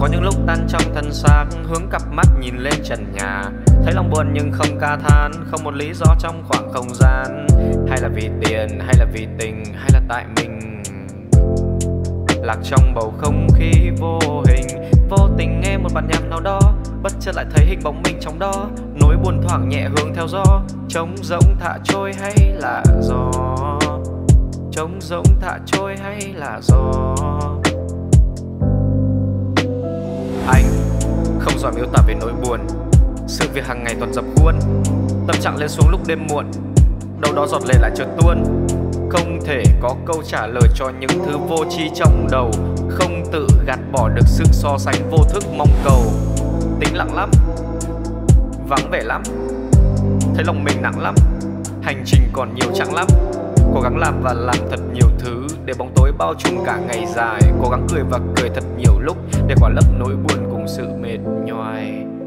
có những lúc tan trong thân xác, hướng cặp mắt nhìn lên trần nhà, thấy lòng buồn nhưng không ca than, không một lý do trong khoảng không gian. Hay là vì tiền, hay là vì tình, hay là tại mình lạc trong bầu không khí vô hình. Vô tình nghe một bản nhạc nào đó, bất chợt lại thấy hình bóng mình trong đó. Nỗi buồn thoảng nhẹ hướng theo gió, trống rỗng thả trôi hay là gió, trống rỗng thả trôi hay là gió. Anh không giỏi miêu tả về nỗi buồn, sự việc hàng ngày toàn dập khuôn, tâm trạng lên xuống lúc đêm muộn, đâu đó giọt lệ lại trượt tuôn. Không thể có câu trả lời cho những thứ vô tri trong đầu, không tự gạt bỏ được sự so sánh vô thức mong cầu. Tĩnh lặng lắm, vắng vẻ lắm, thấy lòng mình nặng lắm, hành trình còn nhiều chặng lắm. Cố gắng làm và làm thật nhiều thứ để bóng tối bao trùm cả ngày dài. Cố gắng cười và cười thật nhiều lúc để khỏa lấp nỗi buồn cùng sự mệt nhoài.